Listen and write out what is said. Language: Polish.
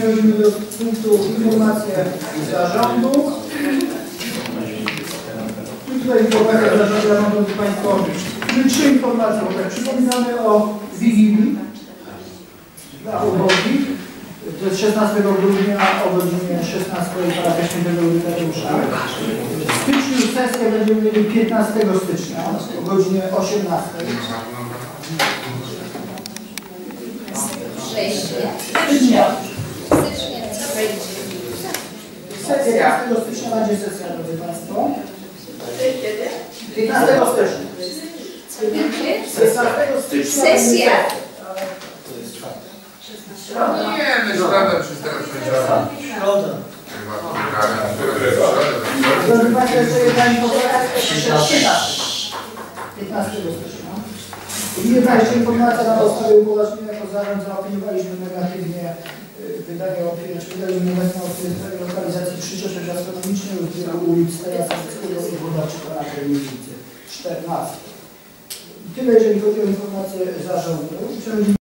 Przechodzimy do punktu informacje zarządu. I tutaj informacja zarządu, drodzy Państwo, trzy informacje, bo tak przypominamy o Wigilii dla ubogich. To jest 16 grudnia o godzinie 16 parafia Świętego Eugeniusza. W styczniu sesję będziemy mieli 15 stycznia o godzinie 18. Stycznia. Sesja 15 stycznia będzie sesja, drodzy Państwo. 15 stycznia. 16 stycznia. Sesja. Nie, my sprawę przez teraz powiedziałem. Proszę Państwa, jeszcze jedna informacja. 15 stycznia. I jedna jeszcze informacja na podstawie upoważnienia jako zarząd zaopiniowaliśmy negatywnie wydanie opinii, czy wydaliśmy negatywną opinię w sprawie lokalizacji przyszłości gastronomicznej u ulic Steja Sawickiego i Włodarczyka na Ulicy 14. Tyle jeżeli chodzi o informację zarządu.